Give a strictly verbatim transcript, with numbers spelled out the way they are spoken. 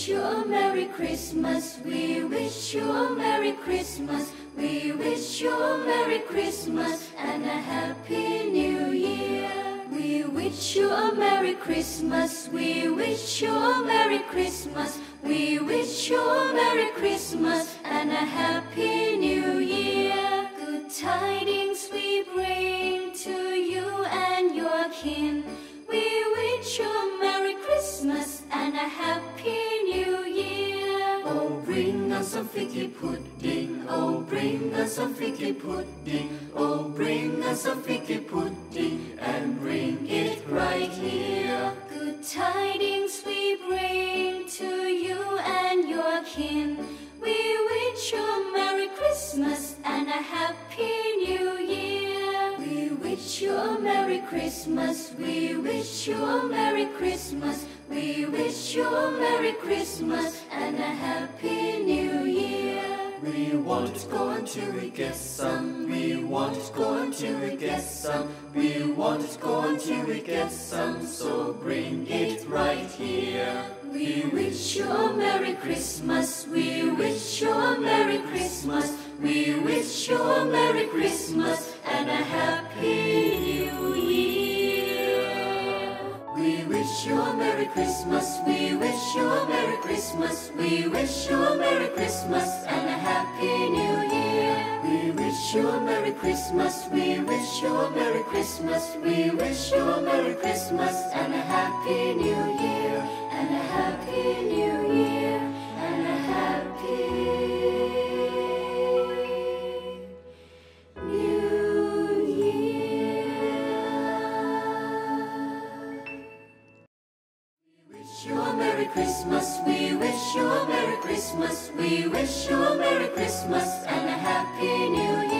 you a Merry Christmas. We wish you a Merry Christmas. We wish you a Merry Christmas and a Happy New Year. We wish you a Merry Christmas. We wish you a Merry Christmas. We wish you a Merry Christmas and a Happy New Year. Good tidings we bring to you and your kin. We wish you a Merry Christmas and a Happy New Year. Oh, bring us a figgy pudding. Oh, bring us a figgy pudding. Oh, bring us a figgy pudding and bring it right here. Good tidings we bring to you and your kin. We wish you a Merry Christmas and a Happy New Year. We wish you a Merry Christmas. We wish you a Merry Christmas. We wish you a Merry Christmas and a Happy New Year. We won't go until we get some. We won't go until we get some. We won't go until we get some. So bring it right here. We wish you a Merry Christmas. We wish you a Merry Christmas. We wish you a Merry Christmas and a Happy New Year. We wish you a Merry Christmas. We wish you a Merry Christmas. We wish you a Merry Christmas and a Happy New Year. We wish you a Merry Christmas. We wish you a Merry Christmas. We wish you a Merry Christmas and a Happy New Year. And a Happy New Year. And a Happy New Year. We wish you a Merry Christmas. We wish you a Merry Christmas. We wish you a Merry Christmas and a Happy New Year.